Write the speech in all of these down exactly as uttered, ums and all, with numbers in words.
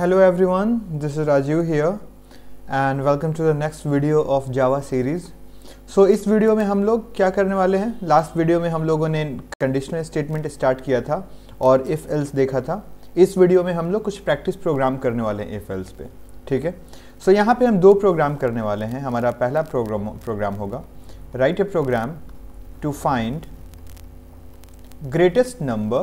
Hello everyone, this is Rajiv here and welcome to the next video of Java series. So इस video में हम लोग क्या करने वाले हैं, लास्ट वीडियो में हम लोगों ने कंडीशनल स्टेटमेंट स्टार्ट किया था और इफ़ एल्स देखा था। इस वीडियो में हम लोग कुछ प्रैक्टिस प्रोग्राम करने वाले हैं इफ़ एल्स पे, ठीक है। सो so, यहाँ पे हम दो प्रोग्राम करने वाले हैं। हमारा पहला प्रोग्राम प्रोग्राम होगा write a program to find greatest number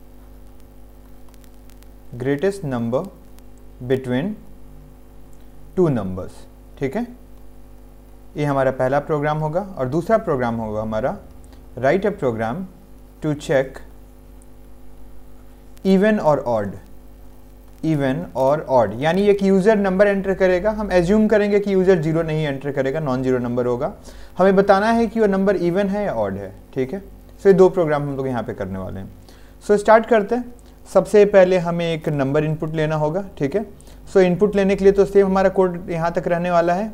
greatest number between two numbers, ठीक है। ये हमारा पहला प्रोग्राम होगा और दूसरा प्रोग्राम होगा हमारा write a program to check even और ऑड इवन और ऑड, यानी एक यूज़र नंबर एंटर करेगा। हम एज्यूम करेंगे कि यूज़र जीरो नहीं एंटर करेगा, नॉन जीरो नंबर होगा। हमें बताना है कि वो नंबर इवन है या ऑड है, ठीक है। सो ये दो प्रोग्राम हम लोग यहाँ पे करने वाले हैं। सो so, स्टार्ट करते हैं। सबसे पहले हमें एक नंबर इनपुट लेना होगा, ठीक है। सो इनपुट लेने के लिए तो सेम हमारा कोड यहाँ तक रहने वाला है,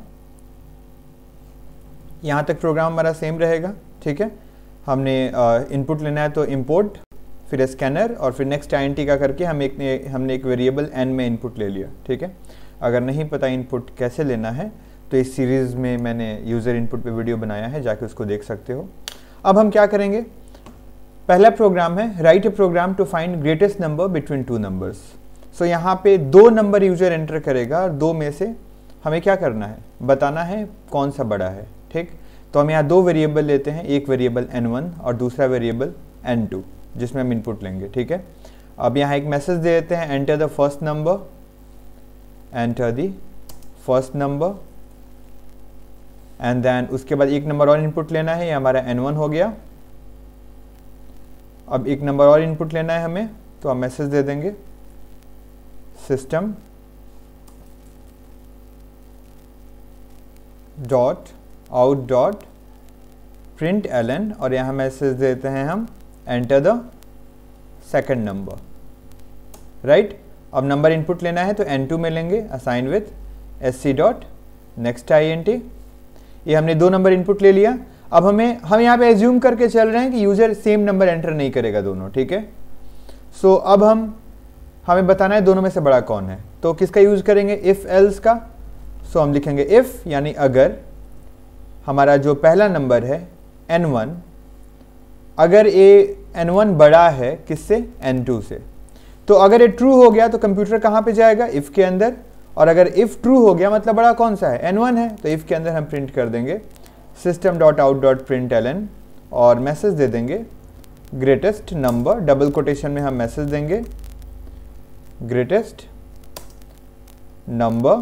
यहाँ तक प्रोग्राम हमारा सेम रहेगा, ठीक है। हमने इनपुट लेना है तो इंपोर्ट, फिर स्कैनर और फिर नेक्स्ट आईएनटी का करके हम एक हमने एक वेरिएबल एन में इनपुट ले लिया, ठीक है। अगर नहीं पता इनपुट कैसे लेना है तो इस सीरीज़ में मैंने यूज़र इनपुट पे वीडियो बनाया है, जाके उसको देख सकते हो। अब हम क्या करेंगे, पहला प्रोग्राम है write a program to find greatest number between two numbers. So यहाँ पे दो नंबर यूज़र एंटर करेगा और दो में से हमें क्या करना है, बताना है कौन सा बड़ा है, ठीक। तो हम यहाँ दो वेरिएबल लेते हैं, एक वेरिएबल एन वन और दूसरा वेरिएबल एन टू, जिसमें हम इनपुट लेंगे, ठीक है। अब यहाँ एक मैसेज दे देते हैं, enter the first number, enter the first number and then उसके बाद एक नंबर और इनपुट लेना है, ये हमारा एन वन हो गया। अब एक नंबर और इनपुट लेना है हमें, तो हम मैसेज दे देंगे system dot out dot print L N और यहाँ मैसेज देते हैं हम enter the second number, right. अब नंबर इनपुट लेना है तो एन टू में लेंगे, assign with S C dot next I N T. ये हमने दो नंबर इनपुट ले लिया। अब हमें हम यहाँ पे एज्यूम करके चल रहे हैं कि यूज़र सेम नंबर एंटर नहीं करेगा दोनों, ठीक है। सो so, अब हम हमें बताना है दोनों में से बड़ा कौन है, तो किसका यूज़ करेंगे, इफ़ एल्स का। सो so, हम लिखेंगे इफ़, यानी अगर हमारा जो पहला नंबर है एन वन, अगर ए एन वन बड़ा है किससे, एन टू से, तो अगर ये ट्रू हो गया तो कंप्यूटर कहाँ पे जाएगा, इफ़ के अंदर। और अगर इफ़ ट्रू हो गया मतलब बड़ा कौन सा है, एन वन है, तो इफ़ के अंदर हम प्रिंट कर देंगे system dot out dot print L N और मैसेज दे देंगे ग्रेटेस्ट नंबर, डबल कोटेशन में हम मैसेज देंगे ग्रेटेस्ट नंबर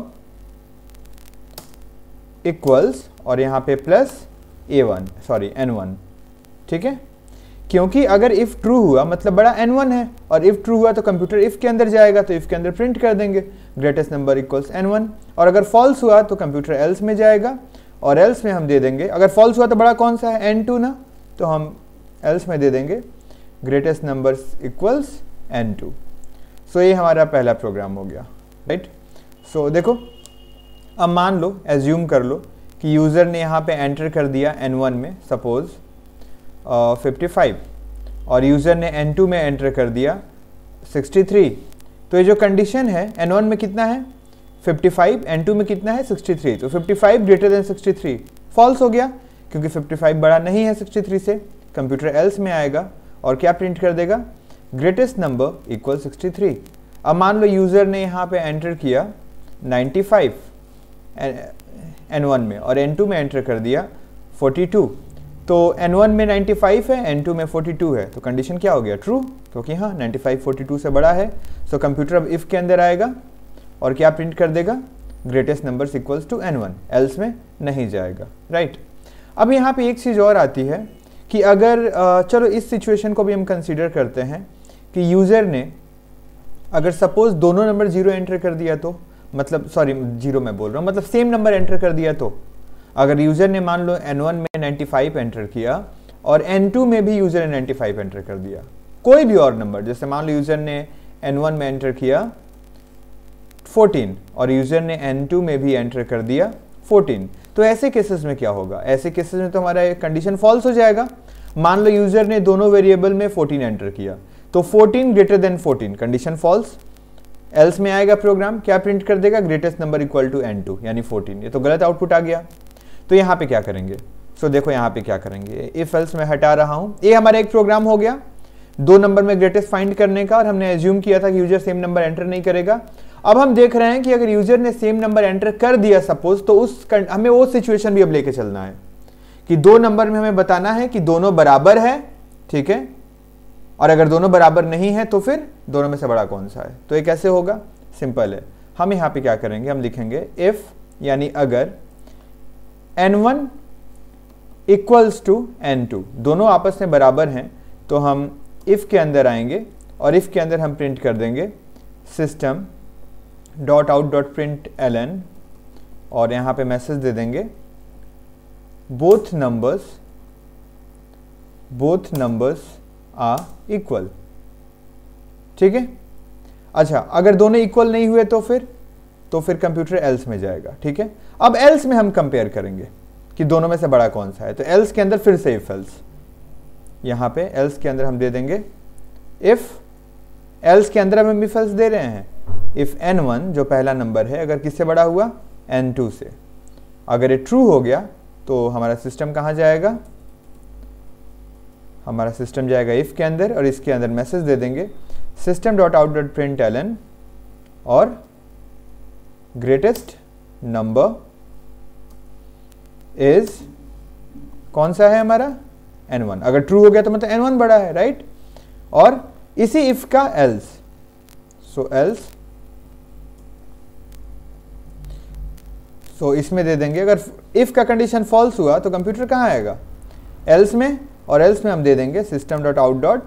इक्वल्स और यहाँ पे plus A one sorry N one, ठीक है। क्योंकि अगर इफ़ ट्रू हुआ मतलब बड़ा एन वन है और इफ़ ट्रू हुआ तो कंप्यूटर इफ़ के अंदर जाएगा, तो इफ़ के अंदर प्रिंट कर देंगे greatest number equals N one. और अगर फॉल्स हुआ तो कंप्यूटर एल्स में जाएगा और एल्स में हम दे देंगे, अगर फॉल्स हुआ तो बड़ा कौन सा है, एन टू ना, तो हम एल्स में दे देंगे greatest number equals N two. So ये हमारा पहला प्रोग्राम हो गया, राइट। सो so, देखो अब मान लो, एज्यूम कर लो कि यूज़र ने यहाँ पे एंटर कर दिया एन वन में सपोज फिफ्टी फाइव और यूज़र ने एन टू में एंटर कर दिया सिक्सटी थ्री। तो ये जो कंडीशन है एन वन में कितना है फिफ्टी फाइव, एन टू में कितना है सिक्सटी थ्री, तो fifty five greater than sixty three false हो गया क्योंकि फिफ्टी फाइव बड़ा नहीं है सिक्सटी थ्री से। कंप्यूटर एल्स में आएगा और क्या प्रिंट कर देगा, greatest number equal sixty three. अब मान लो यूज़र ने यहाँ पे एंटर किया नाइन्टी फाइव एन वन में और एन टू में एंटर कर दिया फोर्टी टू। तो एन वन में नाइन्टी फाइव है, एन टू में फोर्टी टू है, तो कंडीशन क्या हो गया, ट्रू, क्योंकि हाँ नाइन्टी फाइव फोर्टी टू से बड़ा है। सो कंप्यूटर अब इफ़ के अंदर आएगा और क्या प्रिंट कर देगा, greatest numbers equals to N one, else में नहीं जाएगा, राइट। अब यहाँ पे एक चीज़ और आती है कि अगर चलो इस सिचुएशन को भी हम कंसीडर करते हैं कि यूज़र ने अगर सपोज दोनों नंबर जीरो एंटर कर दिया तो, मतलब सॉरी जीरो मैं बोल रहा हूँ, मतलब सेम नंबर एंटर कर दिया तो, अगर यूज़र ने मान लो एन वन में नाइन्टी फाइव एंटर किया और एन टू में भी यूज़र ने नाइन्टी फाइव एंटर कर दिया, कोई भी और नंबर, जैसे मान लो यूज़र ने एन वन में एंटर किया फोर्टीन और यूज़र ने एन टू में भी एंटर कर दिया फोर्टीन, तो ऐसे केसेस में क्या होगा, ऐसे केसेस में तो हमारा कंडीशन फॉल्स हो जाएगा। मान लो यूज़र ने दोनों वेरिएबल में फोर्टीन एंटर किया तो fourteen greater than fourteen, condition false. Else में आएगा प्रोग्राम, क्या प्रिंट कर देगा, greatest number equal to N two यानी फोर्टीन। ये तो गलत आउटपुट आ गया। तो यहाँ पे क्या करेंगे, सो देखो यहाँ पे क्या करेंगे, इफ एल्स में हटा रहा हूँ। ये हमारा एक प्रोग्राम हो गया दो नंबर में ग्रेटेस्ट फाइंड करने का, और हमने एज्यूम किया था कि यूजर सेम नंबर एंटर नहीं करेगा। अब हम देख रहे हैं कि अगर यूजर ने सेम नंबर एंटर कर दिया सपोज, तो उस हमें वो सिचुएशन भी अब लेके चलना है कि दो नंबर में हमें बताना है कि दोनों बराबर है, ठीक है, और अगर दोनों बराबर नहीं है तो फिर दोनों में से बड़ा कौन सा है। तो ये कैसे होगा, सिंपल है। हम यहाँ पे क्या करेंगे, हम लिखेंगे इफ यानी अगर N one equals to N two, दोनों आपस में बराबर हैं, तो हम इफ के अंदर आएंगे और इफ के अंदर हम प्रिंट कर देंगे system dot out dot print L N, और यहाँ पे मैसेज दे देंगे both numbers both numbers are equal, ठीक है। अच्छा, अगर दोनों इक्वल नहीं हुए तो फिर तो फिर कंप्यूटर एल्स में जाएगा, ठीक है। अब एल्स में हम कंपेयर करेंगे कि दोनों में से बड़ा कौन सा है। तो एल्स के अंदर फिर से इफ एल्स, यहाँ पे एल्स के अंदर हम दे देंगे इफ, एल्स के अंदर हम इफ एल्स दे रहे हैं इफ एन वन जो पहला नंबर है अगर किससे बड़ा हुआ, एन टू से। अगर ये ट्रू हो गया तो हमारा सिस्टम कहाँ जाएगा, हमारा सिस्टम जाएगा इफ के अंदर, और इसके अंदर मैसेज दे देंगे system dot out dot print L N और ग्रेटेस्ट नंबर इज कौन सा है हमारा, एन वन। अगर ट्रू हो गया तो मतलब एन वन बड़ा है, राइट। और इसी इफ का एल्स, सो एल्स, सो इसमें दे देंगे अगर इफ का कंडीशन फॉल्स हुआ तो कंप्यूटर कहाँ आएगा, एल्स में, और एल्स में हम दे देंगे system dot out dot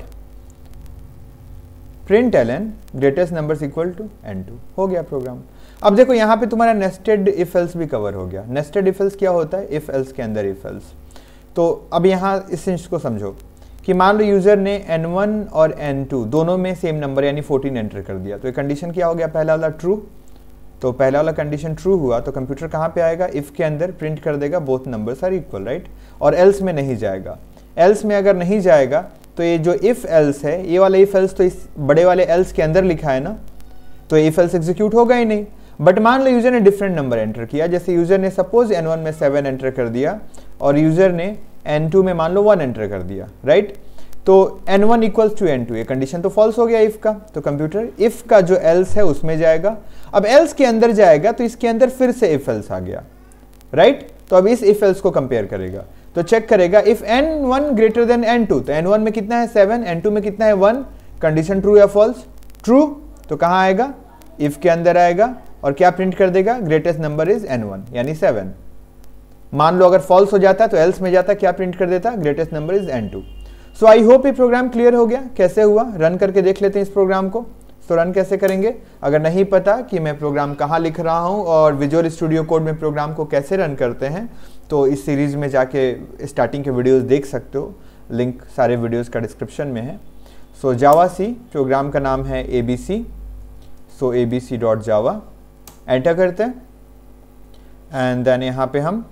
print L N greatest numbers equal to N two. हो गया प्रोग्राम। अब देखो यहाँ पे तुम्हारा नेस्टेड इफ एल्स भी कवर हो गया। नेस्टेड इफ एल्स क्या होता है, इफ एल्स के अंदर इफ एल्स। तो अब यहाँ इस चीज को समझो कि मान लो यूजर ने एन वन और एन टू दोनों में सेम नंबर यानी फोर्टीन एंटर कर दिया, तो ये कंडीशन क्या हो गया, पहला वाला ट्रू। तो पहला वाला कंडीशन ट्रू हुआ तो कंप्यूटर कहाँ पे आएगा, इफ के अंदर प्रिंट कर देगा both numbers are equal, right. और एल्स में नहीं जाएगा। एल्स में अगर नहीं जाएगा तो ये जो इफ एल्स है, ये वाला इफ एल्स तो इस बड़े वाले एल्स के अंदर लिखा है ना, तो इफ एल्स एग्जीक्यूट होगा ही नहीं। बट मान लो यूजर ने डिफरेंट नंबर एंटर किया, जैसे यूजर ने सपोज एन वन में सेवन एंटर कर दिया और यूजर ने एन टू में मान लो वन एंटर कर दिया, राइट। तो N one equals to N two, ये कंडीशन तो फॉल्स हो गया इफ का। तो कंप्यूटर इफ का जो एल्स है उसमें जाएगा। अब एल्स के अंदर जाएगा तो इसके अंदर फिर से इफ एल्स आ गया, राइट। तो अब इस इफ एल्स को कंपेयर करेगा, तो चेक करेगा if N one greater than N two, तो एन वन में कितना है सेवन, एन टू में कितना है वन, कंडीशन ट्रू या फॉल्स, ट्रू। तो कहाँ आएगा, इफ के अंदर आएगा और क्या प्रिंट कर देगा, greatest number is N one यानी सेवन। मान लो अगर फॉल्स हो जाता तो एल्स में जाता, क्या प्रिंट कर देता, greatest number is N two. So I hope ये प्रोग्राम क्लियर हो गया। कैसे हुआ, रन करके देख लेते हैं इस प्रोग्राम को। तो रन कैसे करेंगे, अगर नहीं पता कि मैं प्रोग्राम कहाँ लिख रहा हूँ और विजुअल स्टूडियो कोड में प्रोग्राम को कैसे रन करते हैं, तो इस सीरीज में जाके स्टार्टिंग के वीडियोस देख सकते हो। लिंक सारे वीडियोस का डिस्क्रिप्शन में है। सो जावा सी, प्रोग्राम का नाम है A B C. So A B C dot Java enter करते हैं एंड देन यहाँ पे हम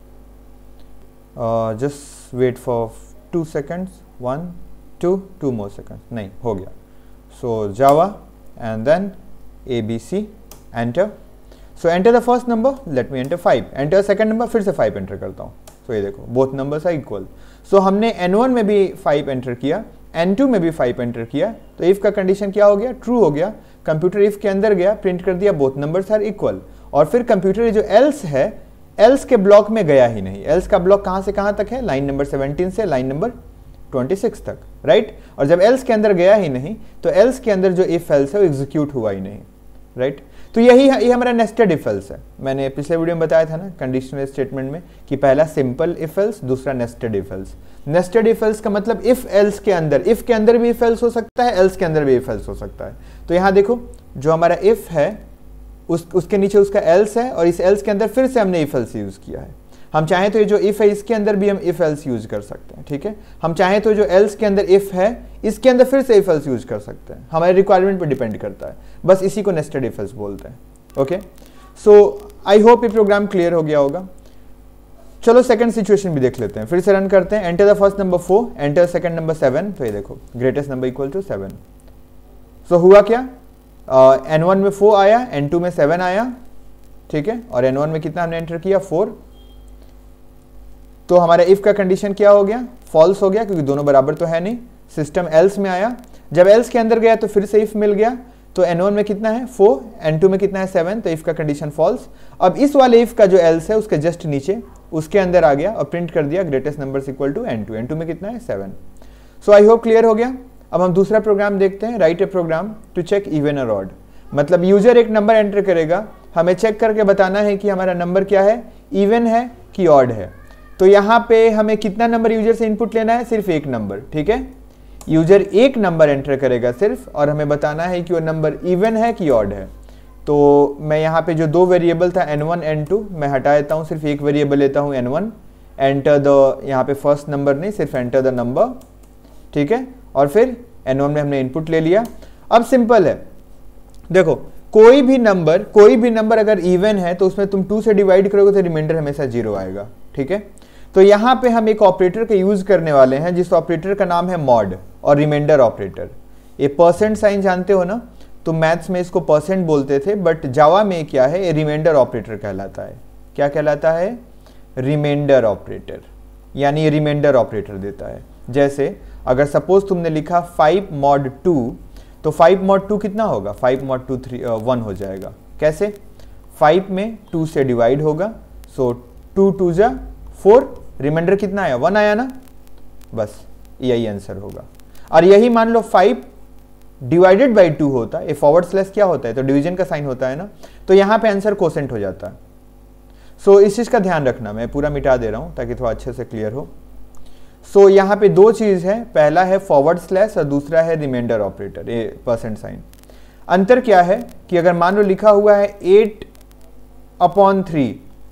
just wait for two seconds, one two two more seconds, नहीं हो गया। So Java and then A B C enter. So enter the first number, let me enter five, enter second number, फिर से five enter करता हूँ। So ये देखो both numbers are equal. So हमने एन वन में भी फाइव एंटर किया, एन टू में भी फाइव एंटर किया, तो इफ का कंडीशन क्या हो गया, ट्रू हो गया। कंप्यूटर इफ के अंदर गया, प्रिंट कर दिया बोथ नंबर्स आर इक्वल। और फिर कंप्यूटर जो एल्स है, एल्स के ब्लॉक में गया ही नहीं। एल्स का ब्लॉक कहाँ से कहाँ तक है, लाइन नंबर सेवनटीन से लाइन नंबर ट्वेंटी सिक्स तक, राइट। और जब एल्स के अंदर गया ही नहीं तो एल्स के अंदर जो इफ एल्स है वो एग्जीक्यूट हुआ ही नहीं, राइट। तो यही ये हमारा नेस्टेड इफ एल्स है। मैंने पिछले वीडियो में बताया था ना कंडीशनल स्टेटमेंट में कि पहला सिंपल इफ एल्स, दूसरा nested if else. Nested if else का मतलब इफ एल्स के अंदर, इफ के अंदर भी इफ एल्स हो सकता है, एल्स के अंदर भी इफ एल्स हो सकता है। तो यहाँ देखो जो हमारा इफ है उस उसके नीचे उसका एल्स है और इस एल्स के अंदर फिर से हमने इफ एल्स यूज किया है। हम चाहें तो ये जो इफ है इसके अंदर भी हम इफ एल्स यूज कर सकते हैं, ठीक है। हम चाहें तो जो एल्स के अंदर इफ है इसके अंदर फिर से इफ एल्स यूज कर सकते हैं, हमारे रिक्वायरमेंट पर डिपेंड करता है। बस इसी को नेस्टेड इफ एल्स बोलते हैं। ओके, सो आई होप ये प्रोग्राम क्लियर हो गया होगा। चलो सेकंड सिचुएशन भी देख लेते हैं, फिर से रन करते हैं। Enter the first number four, enter second number seven. तो ये देखो greatest number equal to seven. So हुआ क्या, एन वन में फोर आया, एन टू में सेवन आया, ठीक है, और एन वन में कितना हमने एंटर किया, फोर। तो हमारा इफ का कंडीशन क्या हो गया, फॉल्स हो गया, क्योंकि दोनों बराबर तो है नहीं। सिस्टम एल्स में आया, जब एल्स के अंदर गया तो फिर से इफ मिल गया, तो एन वन में कितना है, फोर, एन टू में कितना है, सेवन, तो इफ का कंडीशन फॉल्स। अब इस वाले इफ का जो एल्स है उसके जस्ट नीचे उसके अंदर आ गया और प्रिंट कर दिया greatest number equal to N two. N two में कितना है, seven. So I hope clear हो गया। अब हम दूसरा प्रोग्राम देखते हैं, write a program to check even और ऑड। मतलब यूजर एक नंबर एंटर करेगा, हमें चेक करके बताना है कि हमारा नंबर क्या है, इवन है कि ऑड है। तो यहाँ पे हमें कितना नंबर यूजर से इनपुट लेना है, सिर्फ एक नंबर, ठीक है। यूजर एक नंबर एंटर करेगा सिर्फ, और हमें बताना है कि वो नंबर इवन है कि ऑड है। तो मैं यहाँ पे जो दो वेरिएबल था एन वन एन टू, मैं हटा देता हूँ, सिर्फ एक वेरिएबल लेता हूँ एन वन। एंटर द, यहाँ पे फर्स्ट नंबर नहीं, सिर्फ एंटर द नंबर, ठीक है। और फिर एन वन में हमने इनपुट ले लिया। अब सिंपल है, देखो कोई भी नंबर कोई भी नंबर अगर इवन है तो उसमें तुम टू से डिवाइड करोगे तो रिमाइंडर हमेशा जीरो आएगा, ठीक है। तो यहाँ पे हम एक ऑपरेटर का यूज करने वाले हैं जिस ऑपरेटर का नाम है मॉड और रिमाइंडर ऑपरेटर। ये परसेंट साइन जानते हो ना, तो मैथ्स में इसको परसेंट बोलते थे, बट जावा में क्या है, ये रिमाइंडर ऑपरेटर कहलाता है। क्या कहलाता है, रिमाइंडर ऑपरेटर, यानी ये रिमाइंडर ऑपरेटर देता है। जैसे अगर सपोज तुमने लिखा फाइव मॉड टू, तो फाइव मॉड टू कितना होगा, five mod two three one हो जाएगा। कैसे, फाइव में टू से डिवाइड होगा, सो टू टू जा फोर, रिमाइंडर कितना आया, वन आया ना, बस यही आंसर होगा। और यही मान लो फाइव डिवाइडेड बाई टू होता है, फॉरवर्ड स्लैश क्या होता है, तो डिवीजन का साइन होता है ना, तो यहाँ पे आंसर कोसेंट हो जाता है। सो so, इस चीज का ध्यान रखना, मैं पूरा मिटा दे रहा हूं ताकि थोड़ा अच्छे से क्लियर हो। सो so, यहाँ पे दो चीज है, पहला है फॉरवर्ड स्लैश और दूसरा है रिमाइंडर ऑपरेटर, ये परसेंट साइन। अंतर क्या है कि अगर मान लो लिखा हुआ है एट अपॉन थ्री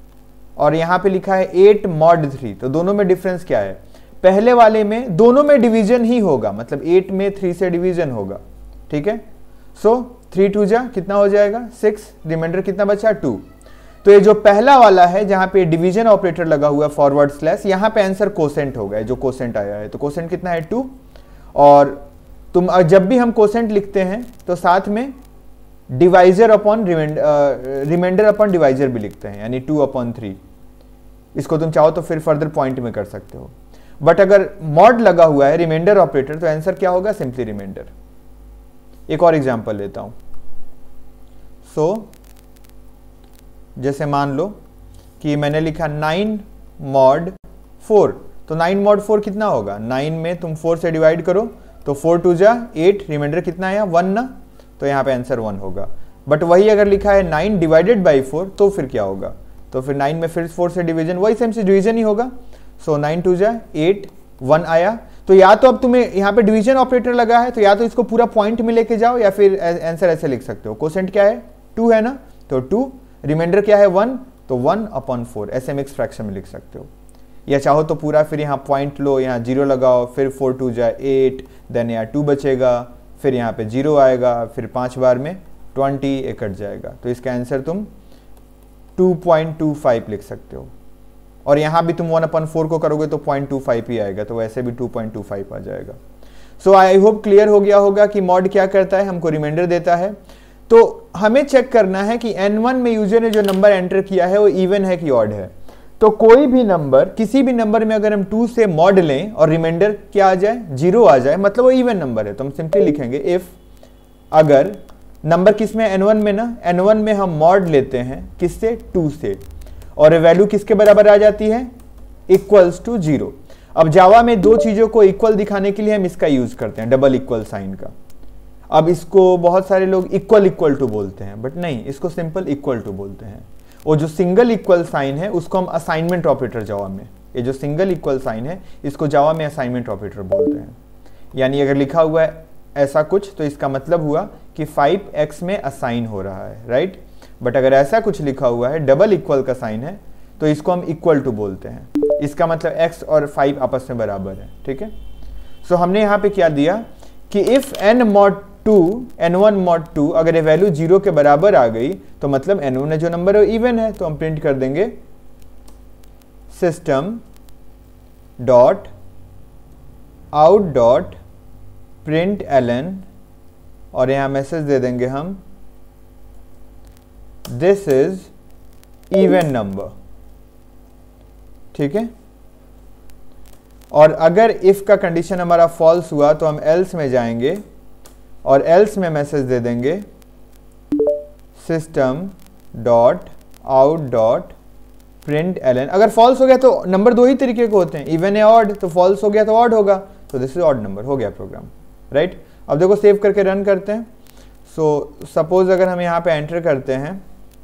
और यहाँ पे लिखा है एट मॉड थ्री, तो दोनों में डिफरेंस क्या है, पहले वाले में दोनों में डिवीजन ही होगा, मतलब एट में थ्री से डिवीजन होगा, ठीक है। सो थ्री टू जा कितना हो जाएगा, सिक्स, रिमाइंडर कितना बचा, टू। तो ये जो पहला वाला है जहां पे डिवीजन ऑपरेटर लगा हुआ है फॉरवर्ड स्लैश, यहां पे आंसर कोसेंट होगा, जो कोसेंट आया है, तो कोसेंट कितना है, टू। और तुम जब भी हम कोसेंट लिखते हैं तो साथ में divisor upon reminder upon divisor भी लिखते हैं, यानी टू अपॉन थ्री। इसको तुम चाहो तो फिर फर्दर पॉइंट में कर सकते हो, बट अगर मॉड लगा हुआ है रिमाइंडर ऑपरेटर तो आंसर क्या होगा, सिंपली रिमाइंडर। एक और एग्जांपल लेता हूं। सो so, जैसे मान लो कि मैंने लिखा नाइन मॉड फोर, तो नाइन मॉड फोर कितना होगा, नाइन में तुम फोर से डिवाइड करो तो फोर टू जा एट, रिमाइंडर कितना आया, वन ना, तो यहाँ पे आंसर वन होगा। बट वही अगर लिखा है नाइन डिवाइडेड बाई फोर, तो फिर क्या होगा, तो फिर नाइन में फिर फोर से डिवीजन, वही सेम से डिवीजन ही होगा। सो नाइन टू जा एट, वन आया। तो या तो अब तुम्हें यहाँ पे डिवीजन ऑपरेटर लगा है, तो या तो इसको पूरा पॉइंट में लेके जाओ, या फिर आंसर ऐसे लिख सकते हो, कोसेंट क्या है, टू है ना, तो टू, रिमाइंडर क्या है, वन, तो वन अपॉन फोर, ऐसे मिक्स फ्रैक्शन में लिख सकते हो। या चाहो तो पूरा फिर यहाँ पॉइंट लो, यहाँ जीरो लगाओ, फिर फोर टू जाए एट, देन यहाँ टू बचेगा, फिर यहाँ पे जीरो आएगा, फिर पांच बार में ट्वेंटी, एक कट जाएगा, तो इसका आंसर तुम टू पॉइंट टू फाइव लिख सकते हो। और यहाँ भी तुम वन अपॉन फोर को करोगे तो पॉइंट टू फाइव ही आएगा, तो वैसे भी टू पॉइंट टू फाइव आ जाएगा। सो आई होप क्लियर हो गया होगा कि मॉड क्या करता है, हमको रिमाइंडर देता है। तो हमें चेक करना है कि एन वन में यूजर ने जो नंबर एंटर किया है वो इवन है कि ऑड है। तो कोई भी नंबर, किसी भी नंबर में अगर हम टू से मॉड लें और रिमाइंडर क्या आ जाए, जीरो आ जाए, मतलब वो इवन नंबर है, तो हम सिंपली लिखेंगे इफ, अगर नंबर किस में, एन वन में ना, एन वन में हम मॉड लेते हैं किससे, टू से, और वैल्यू किसके बराबर आ जाती है, इक्वल्स टू जीरो। अब जावा में दो चीजों को इक्वल दिखाने के लिए हम इसका यूज करते हैं, डबल इक्वल साइन का। अब इसको बहुत सारे लोग इक्वल इक्वल टू बोलते हैं, बट नहीं, इसको सिंपल इक्वल टू बोलते हैं। और जो सिंगल इक्वल साइन है उसको हम असाइनमेंट ऑपरेटर जावा में, ये जो सिंगल इक्वल साइन है इसको जावा में असाइनमेंट ऑपरेटर बोलते हैं। यानी अगर लिखा हुआ है ऐसा कुछ तो इसका मतलब हुआ कि फाइव एक्स में असाइन हो रहा है, राइट। बट अगर ऐसा कुछ लिखा हुआ है, डबल इक्वल का साइन है, तो इसको हम इक्वल टू बोलते हैं। इसका मतलब x और फाइव आपस में बराबर है, ठीक है। सो so, हमने यहाँ पे क्या दिया कि if n mod two, N one mod two, अगर ये वैल्यू जीरो के बराबर आ गई तो मतलब एन वन जो नंबर है इवन है, तो हम प्रिंट कर देंगे system dot out dot print ln, और यहाँ मैसेज दे देंगे हम दिस इज इवन नंबर, ठीक है। और अगर इफ का कंडीशन हमारा फॉल्स हुआ तो हम एल्स में जाएंगे और एल्स में मैसेज दे देंगे system dot out dot print ln. अगर फॉल्स हो गया तो नंबर दो ही तरीके के होते हैं, इवन या ऑड, तो फॉल्स हो गया तो ऑड होगा, तो दिस इज ऑड नंबर, हो गया प्रोग्राम, राइट। अब देखो सेव करके रन करते हैं। सो so, सपोज अगर हम यहाँ पे एंटर करते हैं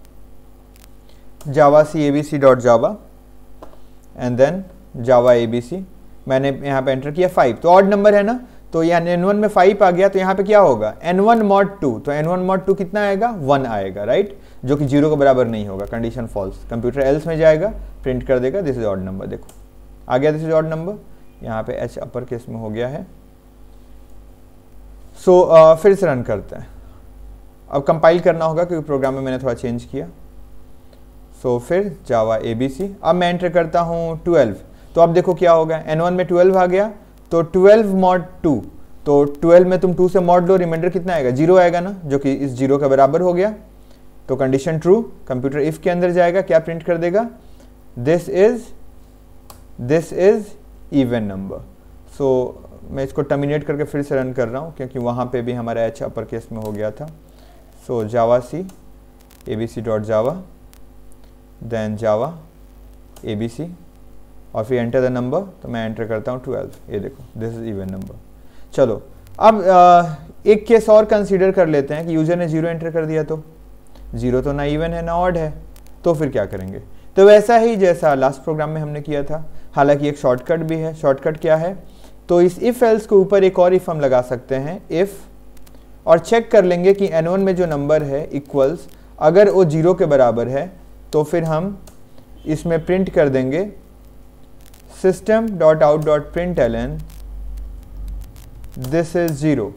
javac A B C dot java and then java A B C, मैंने यहाँ पे एंटर किया फाइव, तो ऑड नंबर है ना, तो यहाँ एन वन में फाइव आ गया, तो यहाँ पे क्या होगा एन वन मॉड टू, तो एन वन मॉड टू कितना आएगा वन आएगा, राइट, जो कि जीरो के बराबर नहीं होगा, कंडीशन फॉल्स। कंप्यूटर एल्स में जाएगा, प्रिंट कर देगा दिस इज ऑड नंबर, देखो आ गया दिस इज ऑड नंबर, यहाँ पे एच अपर केस में हो गया है। सो so, uh, फिर से रन करते हैं। अब कंपाइल करना होगा क्योंकि प्रोग्राम में मैंने थोड़ा चेंज किया। सो so, फिर जावा ए बी सी, अब मैं एंटर करता हूँ ट्वेल्व, तो अब देखो क्या होगा एन वन में ट्वेल्व आ गया, तो ट्वेल्व मॉड टू, तो ट्वेल्व में तुम टू से मॉड लो, रिमाइंडर कितना आएगा जीरो आएगा ना, जो कि इस जीरो के बराबर हो गया, तो कंडीशन ट्रू। कंप्यूटर इफ के अंदर जाएगा, क्या प्रिंट कर देगा this is this is even number. So मैं इसको टर्मिनेट करके फिर से रन कर रहा हूँ क्योंकि वहाँ पे भी हमारा एच अपर केस में हो गया था। So javac A B C dot java then java A B C और फिर एंटर द नंबर, तो मैं एंटर करता हूँ ट्वेल्व, ये देखो दिस इज इवन नंबर। चलो अब आ, एक केस और कंसीडर कर लेते हैं कि यूजर ने जीरो एंटर कर दिया, तो जीरो तो ना इवन है ना ऑड है, तो फिर क्या करेंगे, तो वैसा ही जैसा लास्ट प्रोग्राम में हमने किया था, हालांकि एक शॉर्टकट भी है। शॉर्टकट क्या है, तो इस इफ एल्स के ऊपर एक और इफ हम लगा सकते हैं, इफ, और चेक कर लेंगे कि एन वन में जो नंबर है इक्वल्स, अगर वो जीरो के बराबर है तो फिर हम इसमें प्रिंट कर देंगे system dot out dot print ln this is zero,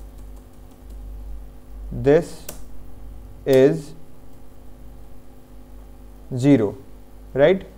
this is zero, right.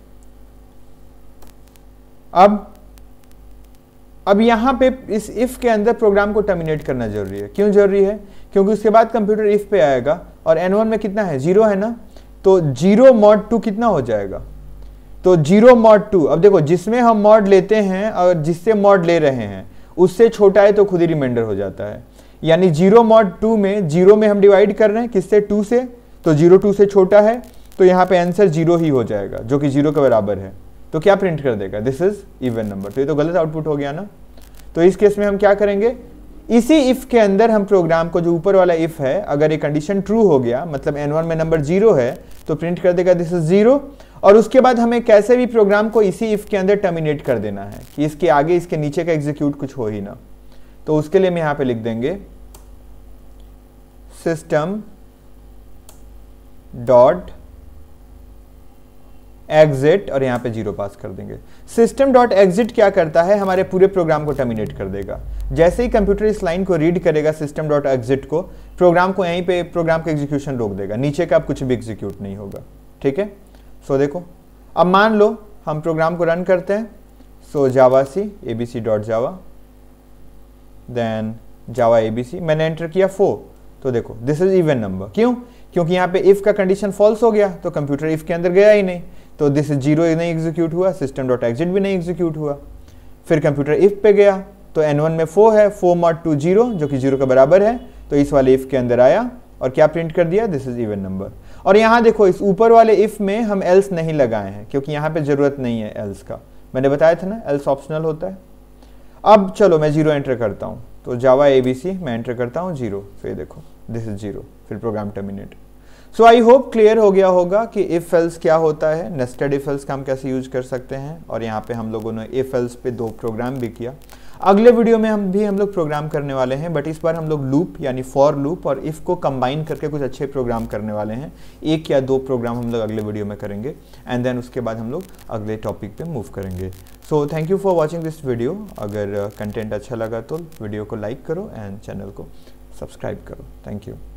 अब अब यहां पे इस इफ के अंदर प्रोग्राम को टर्मिनेट करना जरूरी है। क्यों जरूरी है, क्योंकि उसके बाद कंप्यूटर इफ पे आएगा और एन वन में कितना है जीरो है ना, तो जीरो मॉड टू कितना हो जाएगा, तो जीरो मॉड टू, अब देखो जिसमें हम मॉड लेते हैं और जिससे मॉड ले रहे हैं उससे छोटा है तो खुद ही रिमाइंडर हो जाता है, यानी जीरो मॉड टू में जीरो में हम डिवाइड कर रहे हैं किससे, टू से, तो जीरो टू से छोटा है, तो यहाँ पे आंसर जीरो ही हो जाएगा जो कि जीरो के बराबर है, तो क्या प्रिंट कर देगा दिस इज इवन नंबर। तो ये तो गलत आउटपुट हो गया ना, तो इस केस में हम क्या करेंगे, इसी इफ के अंदर हम प्रोग्राम को, जो ऊपर वाला इफ है, अगर ये कंडीशन ट्रू हो गया मतलब एन वन में नंबर जीरो है तो प्रिंट कर देगा दिस इज जीरो, और उसके बाद हमें कैसे भी प्रोग्राम को इसी इफ के अंदर टर्मिनेट कर देना है कि इसके आगे इसके नीचे का एग्जीक्यूट कुछ हो ही ना, तो उसके लिए हम यहां पे लिख देंगे सिस्टम डॉट एग्जिट और यहां पे जीरो पास कर देंगे। सिस्टम डॉट एग्जिट क्या करता है, हमारे पूरे प्रोग्राम को टर्मिनेट कर देगा। जैसे ही कंप्यूटर इस लाइन को रीड करेगा सिस्टम डॉट एग्जिट को, प्रोग्राम को यहीं पे प्रोग्राम का एग्जीक्यूशन रोक देगा, नीचे का अब कुछ भी एग्जीक्यूट नहीं होगा, ठीक है। सो देखो अब मान लो हम प्रोग्राम को रन करते हैं, so javac A B C dot java then java A B C, मैंने एंटर किया फोर, तो देखो दिस इज इवन नंबर। क्यों, क्योंकि यहाँ पे इफ का कंडीशन फॉल्स हो गया तो कंप्यूटर इफ के अंदर गया ही नहीं, तो दिस इज जीरो नहीं एग्जीक्यूट हुआ, सिस्टम डॉट एग्जिट भी नहीं एग्जीक्यूट हुआ। फिर कंप्यूटर इफ पे गया तो एन वन में फोर है, फोर मॉड टू जीरो जो कि जीरो के बराबर है, तो इस वाले इफ के अंदर आया और क्या प्रिंट कर दिया दिस इज इवन नंबर। और यहाँ देखो इस ऊपर वाले इफ में हम एल्स नहीं लगाए हैं क्योंकि यहाँ पे जरूरत नहीं है एल्स का, मैंने बताया था ना एल्स ऑप्शनल होता है। अब चलो मैं जीरो एंटर करता हूँ, तो जावा एबीसी मैं एंटर करता हूँ जीरो, फिर देखो दिस इज जीरो, फिर program terminate. So I hope clear हो गया होगा कि इफ एल्स क्या होता है, नेस्टेड इफ एल्स का हम कैसे यूज कर सकते हैं, और यहाँ पे हम लोगों ने इफ एल्स पे दो प्रोग्राम भी किया। अगले वीडियो में हम भी हम लोग प्रोग्राम करने वाले हैं, बट इस बार हम लोग लूप यानी फॉर लूप और इफ को कंबाइन करके कुछ अच्छे प्रोग्राम करने वाले हैं। एक या दो प्रोग्राम हम लोग अगले वीडियो में करेंगे एंड देन उसके बाद हम लोग अगले टॉपिक पे मूव करेंगे। So thank you for watching this video. अगर कंटेंट अच्छा लगा तो वीडियो को लाइक करो एंड चैनल को सब्सक्राइब करो। Thank you.